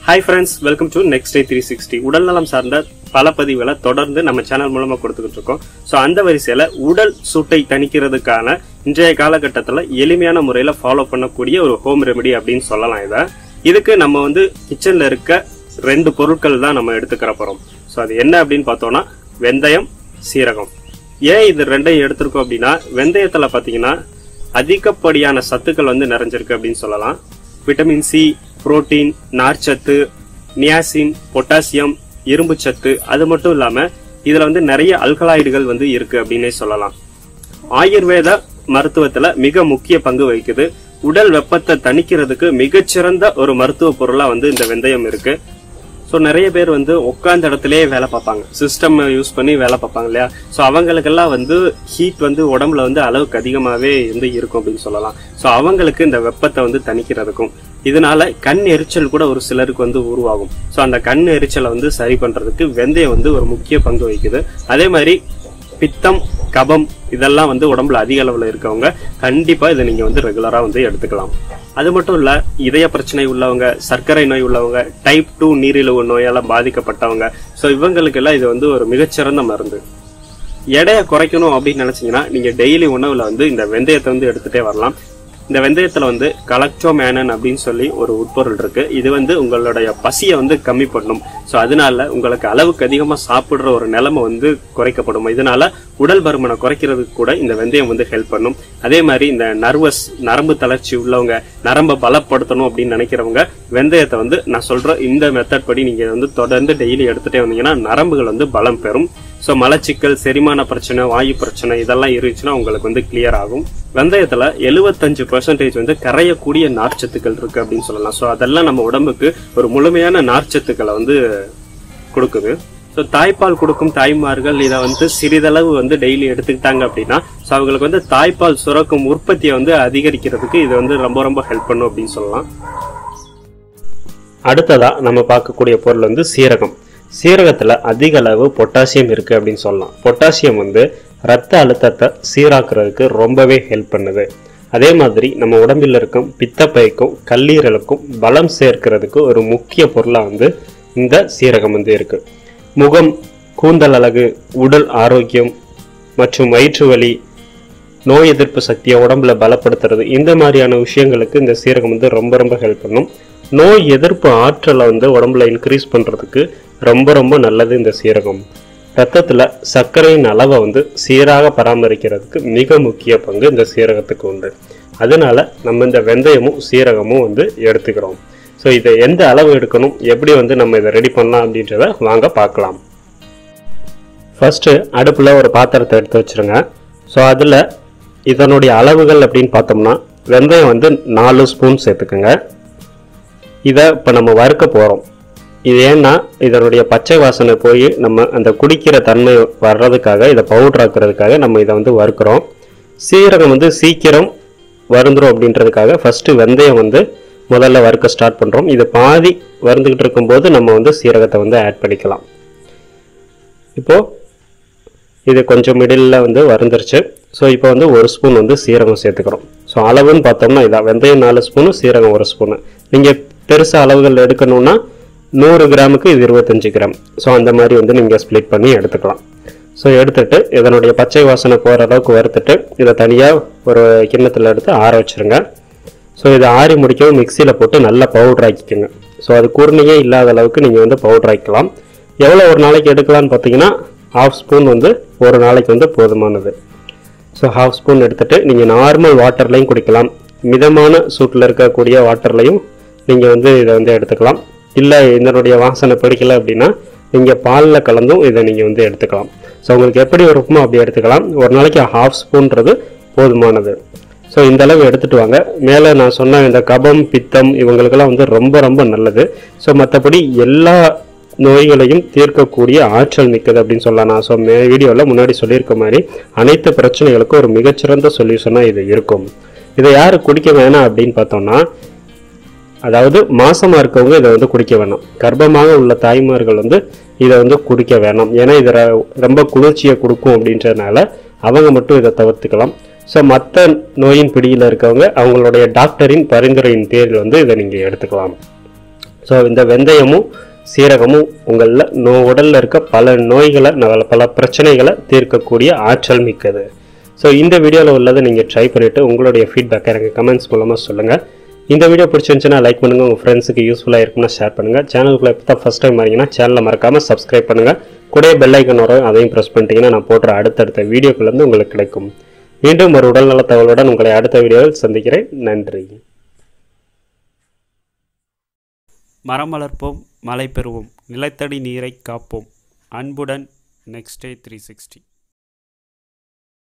Hi friends, welcome to Next Day 360. உடல் நலம் சார்ந்த பல பதிவுகளை தொடர்ந்து நம்ம சேனல் மூலமா கொடுத்துக்கிட்டு இருக்கோம். சோ அந்த வரிசையில உடல் சூட்டை தணிக்கிறதுக்கான இன்றைய காலகட்டத்துல எளிமையான முறையில ஃபாலோ பண்ணக்கூடிய ஒரு ஹோம் ரெமெடி அப்படின்னு சொல்லலாம். இதுக்கு நம்ம கிச்சன்ல இருக்க ரெண்டு பொருட்கள் தான் நம்ம எடுத்துக்கிற போறோம். சோ அது என்ன அப்படின்னு பார்த்தோம்னா வெந்தயம், சீரகம். ஏன் இது ரெண்டையும் எடுத்திருக்கோம் அப்படின்னா வெந்தயத்துல பாத்தீங்கன்னா அதிகப்படியான சத்துக்கள் நிறைஞ்சிருக்கு அப்படின்னு சொல்லலாம். விட்டமின் சி, புரோட்டீன், நார்ச்சத்து, நியாசின், பொட்டாசியம், இரும்பு சத்து, அது மட்டும் இல்லாம இதுல நிறைய அல்கலாய்டுகள் இருக்கு அப்படின்னே சொல்லலாம். ஆயுர்வேத மருத்துவத்துல மிக முக்கிய பங்கு வகிக்குது. உடல் வெப்பத்தை தணிக்கிறதுக்கு மிகச்சிறந்த ஒரு மருத்துவ பொருளா இந்த வெந்தயம் இருக்கு. சோ நிறைய பேர் உட்கார்ந்த இடத்துலயே வேலை பார்ப்பாங்க, சிஸ்டம் யூஸ் பண்ணி வேலை பார்ப்பாங்க இல்லையா. சோ அவங்களுக்கெல்லாம் ஹீட் உடம்புல அளவுக்கு அதிகமாவே இருக்கும் அப்படின்னு சொல்லலாம். சோ அவங்களுக்கு இந்த வெப்பத்தை தணிக்கிறதுக்கும் இதனால கண் எரிச்சல் கூட ஒரு சிலருக்கு உருவாகும். சோ அந்த கண் எரிச்சலை சரி பண்றதுக்கு வெந்தயம் ஒரு முக்கிய பங்கு வகிக்குது. அதே மாதிரி பித்தம், கபம் இதெல்லாம் உடம்புல அதிக அளவுல இருக்கவங்க கண்டிப்பா இதை நீங்க ரெகுலரா எடுத்துக்கலாம். அது மட்டும் இல்ல, இதய பிரச்சனை உள்ளவங்க, சர்க்கரை நோய் உள்ளவங்க, டைப் 2 நீரிழிவு நோயால பாதிக்கப்பட்டவங்க, சோ இவங்களுக்கு எல்லாம் இது ஒரு மிகச்சிறந்த மருந்து. எடையை குறைக்கணும் அப்படின்னு நினைச்சீங்கன்னா நீங்க டெய்லி உணவுல இந்த வெந்தயத்தை எடுத்துட்டே வரலாம். இந்த வெந்தயத்துல கலக்டோமேனன் அப்படின்னு சொல்லி ஒரு உட்பொருள் இருக்கு. இது உங்களுடைய பசியை கம்மி பண்ணும். சோ அதனால உங்களுக்கு அளவுக்கு அதிகமா சாப்பிடுற ஒரு நிலைமை குறைக்கப்படும். இதனால உடல் பருமனை குறைக்கிறதுக்கு கூட இந்த வெந்தயம் ஹெல்ப் பண்ணும். அதே மாதிரி இந்த நரம்பு தளர்ச்சி உள்ளவங்க, நரம்பை பலப்படுத்தணும் அப்படின்னு நினைக்கிறவங்க வெந்தயத்தை நான் சொல்ற இந்த மெத்தட் படி நீங்க தொடர்ந்து டெய்லி எடுத்துட்டே வந்தீங்கன்னா நரம்புகள் பலம் பெறும். சோ மலச்சிக்கல், செரிமான பிரச்சனை, வாயு பிரச்சனை இதெல்லாம் இருந்துச்சுன்னா உங்களுக்கு கிளியர் ஆகும். வெந்தயத்துல 75% கரையக்கூடிய நார்ச்சத்துக்கள் இருக்கு அப்படின்னு சொல்லலாம். சோ அதெல்லாம் நம்ம உடம்புக்கு ஒரு முழுமையான நார்ச்சத்துக்களை கொடுக்குது. சோ தாய்ப்பால் கொடுக்கும் தாய்மார்கள் இதை சிறிதளவு டெய்லி எடுத்துக்கிட்டாங்க அப்படின்னா சோ அவங்களுக்கு தாய்ப்பால் சுரக்கும் உற்பத்தியை அதிகரிக்கிறதுக்கு இது ரொம்ப ரொம்ப ஹெல்ப் பண்ணும் அப்படின்னு சொல்லலாம். அடுத்ததா நம்ம பார்க்கக்கூடிய பொருள் சீரகம். சீரகத்துல அதிக அளவு பொட்டாசியம் இருக்கு அப்படின்னு சொல்லலாம். பொட்டாசியம் ரத்த அழுத்தத்தை சீராக்குறதுக்கு ரொம்பவே ஹெல்ப் பண்ணுது. அதே மாதிரி நம்ம உடம்பில் இருக்கும் பித்தப்பைக்கும் கல்லீரலுக்கும் பலம் சேர்க்கிறதுக்கு ஒரு முக்கிய பொருளா இந்த சீரகம் இருக்கு. முகம், கூந்தல் அழகு, உடல் ஆரோக்கியம் மற்றும் வயிற்று வலி, நோய் எதிர்ப்பு சக்தியை உடம்புல பலப்படுத்துறது, இந்த மாதிரியான விஷயங்களுக்கு இந்த சீரகம் ரொம்ப ரொம்ப ஹெல்ப் பண்ணும். நோய் எதிர்ப்பு ஆற்றலை உடம்புல இன்க்ரீஸ் பண்றதுக்கு ரொம்ப ரொம்ப நல்லது இந்த சீரகம். ரத்தத்துல சர்க்கரையின் அளவை சீராக பராமரிக்கிறதுக்கு மிக முக்கிய பங்கு இந்த சீரகத்துக்கு உண்டு. அதனால நம்ம இந்த வெந்தயமும் சீரகமும் எடுத்துக்கிறோம். ஸோ இதை எந்த அளவு எடுக்கணும், எப்படி நம்ம இதை ரெடி பண்ணலாம் அப்படின்றத வாங்க பார்க்கலாம். ஃபர்ஸ்ட் அடுப்புல ஒரு பாத்திரத்தை எடுத்து வச்சிருங்க. ஸோ அதுல இதனுடைய அளவுகள் அப்படின்னு பார்த்தோம்னா வெந்தயம் 4 ஸ்பூன் சேர்த்துக்குங்க. இதை இப்போ நம்ம வறுக்க போறோம். இது ஏன்னா இதனுடைய பச்சை வாசனை போய் நம்ம அந்த குடிக்கிற தன்மை வர்றதுக்காக, இதை பவுடர் ஆக்குறதுக்காக நம்ம இதை வறுக்கிறோம். சீரகம் சீக்கிரம் வருந்துரும் அப்படின்றதுக்காக ஃபர்ஸ்ட் வெந்தயம் முதல்ல வறுக்க ஸ்டார்ட் பண்றோம். இது பாதி வறுந்துகிட்டு இருக்கும்போது நம்ம சீரகத்தை ஆட் பண்ணிக்கலாம். இப்போ இது கொஞ்சம் மிடில் வறுந்துருச்சு. ஸோ இப்போ 1 ஸ்பூன் சீரகம் சேர்த்துக்கிறோம். ஸோ அளவுன்னு பார்த்தோம்னா இதான், வெந்தயம் 4 ஸ்பூனு, சீரகம் 1 ஸ்பூனு. நீங்கள் பெருசாக அளவுகள் எடுக்கணும்னா 100 கிராமுக்கு இது 25 கிராம். ஸோ அந்த மாதிரி நீங்கள் ஸ்ப்ளிட் பண்ணி எடுத்துக்கலாம். ஸோ எடுத்துட்டு இதனுடைய பச்சை வாசனை போகிற அளவுக்கு வறுத்துட்டு இதை தனியாக ஒரு கிண்ணத்தில் எடுத்து ஆற வச்சுருங்க. ஸோ இதை ஆறி முடிக்கவும் மிக்சியில் போட்டு நல்லா பவுடர் ஆக்கிக்கோங்க. ஸோ அது குருணையே இல்லாத அளவுக்கு நீங்கள் பவுடர் ஆக்கிக்கலாம். எவ்வளோ ஒரு நாளைக்கு எடுக்கலான்னு பார்த்தீங்கன்னா 1/2 ஸ்பூன் ஒரு நாளைக்கு போதுமானது. ஸோ 1/2 ஸ்பூன் எடுத்துட்டு நீங்கள் நார்மல் வாட்டர்லையும் குடிக்கலாம், மிதமான சூட்டில் இருக்கக்கூடிய வாட்டர்லையும் நீங்கள் இதை எடுத்துக்கலாம். இல்லை இதனுடைய வாசனை பிடிக்கல அப்படின்னா நீங்கள் பாலில் கலந்தும் இதை நீங்கள் எடுத்துக்கலாம். ஸோ உங்களுக்கு எப்படி இருக்குமோ அப்படி எடுத்துக்கலாம். ஒரு நாளைக்கு 1/2 ஸ்பூன்றது போதுமானது. ஸோ இந்த அளவு எடுத்துட்டு வாங்க. மேலே நான் சொன்ன இந்த கபம், பித்தம் இவங்களுக்கெல்லாம் ரொம்ப ரொம்ப நல்லது. ஸோ மற்றபடி எல்லா நோய்களையும் தீர்க்கக்கூடிய ஆற்றல் மிக்கது அப்படின்னு சொல்லலாம். நான் வீடியோவில் முன்னாடி சொல்லியிருக்க மாதிரி அனைத்து பிரச்சனைகளுக்கும் ஒரு மிகச்சிறந்த சொல்யூஷனாக இது இருக்கும். இதை யாரு குடிக்க வேணாம் அப்படின்னு பார்த்தோம்னா, அதாவது மாசமா இருக்கவங்க இதை குடிக்க வேணாம். கர்ப்பமாக உள்ள தாய்மார்கள் இதை குடிக்க வேணாம். ஏன்னா இது ரொம்ப குளிர்ச்சியை கொடுக்கும் அப்படின்றதுனால அவங்க மட்டும் இதை தவிர்த்துக்கலாம். ஸோ மற்ற நோயின் பிடியில் இருக்கவங்க அவங்களுடைய டாக்டரின் பரிந்துரையின் பேரில் இதை நீங்கள் எடுத்துக்கலாம். ஸோ இந்த வெந்தயமும் சீரகமும் உங்களில் உடலில் இருக்க பல நோய்களை பல பிரச்சனைகளை தீர்க்கக்கூடிய ஆற்றல் மிக்கது. ஸோ இந்த வீடியோவில் உள்ளதை நீங்கள் ட்ரை பண்ணிவிட்டு உங்களுடைய ஃபீட்பேக்கை எனக்கு கமெண்ட்ஸ் மூலமாக சொல்லுங்கள். இந்த வீடியோ பிடிச்சிருந்துச்சுன்னா லைக் பண்ணுங்கள், உங்கள் ஃப்ரெண்ட்ஸுக்கு யூஸ்ஃபுல்லாக இருக்குன்னா ஷேர் பண்ணுங்கள். சேனலுக்குள்ளே இப்போ தான் ஃபஸ்ட் டைம் வரீங்கன்னா சேனலை மறக்காமல் சப்ஸ்கிரைப் பண்ணுங்கள். கூட பெல் ஐக்கன் வரும், அதையும் ப்ரெஸ் பண்ணிட்டீங்கன்னா நான் போடுற அடுத்தடுத்த வீடியோக்குள்ளேருந்து உங்களுக்கு கிடைக்கும். மீண்டும் ஒரு உடல்நல தகவலுடன் உங்களை அடுத்த வீடியோவில் சந்திக்கிறேன். நன்றி. மரம் வளர்ப்போம், மழை பெறுவோம், நிலத்தடி நீரை காப்போம். அன்புடன் நெக்ஸ்ட் டே 360.